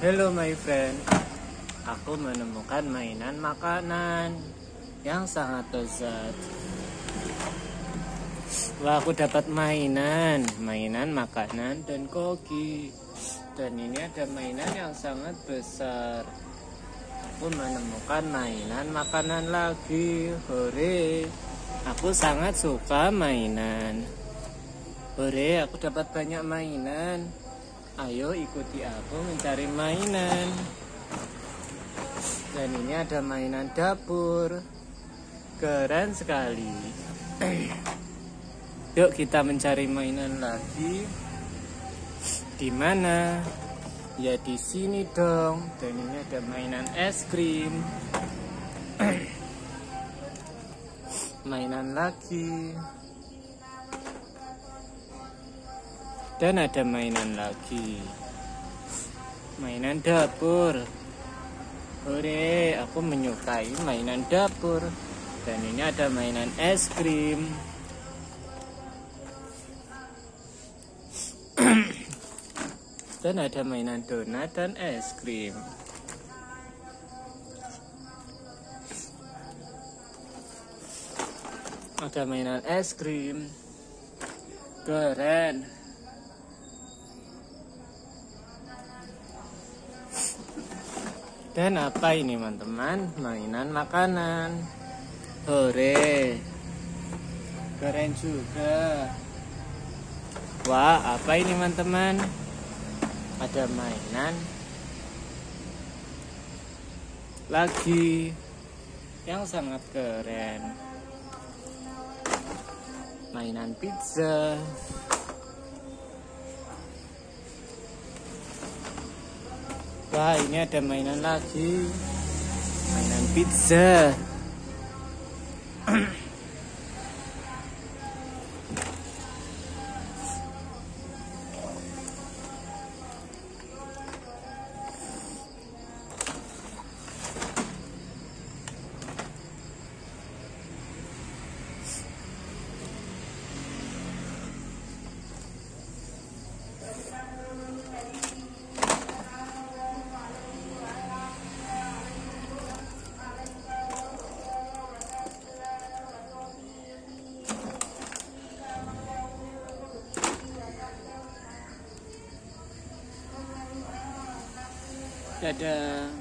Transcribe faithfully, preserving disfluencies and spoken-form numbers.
Hello my friend, aku menemukan mainan makanan yang sangat lezat. Wah, aku dapat mainan, mainan makanan dan koki. Dan ini ada mainan yang sangat besar. Aku menemukan mainan makanan lagi. Hore, aku sangat suka mainan. Hore, aku dapat banyak mainan. Ayo ikuti aku mencari mainan. Dan ini ada mainan dapur. Keren sekali. Yuk kita mencari mainan lagi. Di mana? Ya di sini dong. Dan ini ada mainan es krim. Mainan lagi. Dan ada mainan lagi. Mainan dapur. Hore, aku menyukai mainan dapur. Dan ini ada mainan es krim. Dan ada mainan donat dan es krim. Ada mainan es krim. Keren. Dan apa ini teman-teman? Mainan makanan. Hore, keren juga. Wah, apa ini teman-teman? Ada mainan lagi yang sangat keren. Mainan pizza. Wah, ini ada mainan lagi. Mainan pizza. Dadah.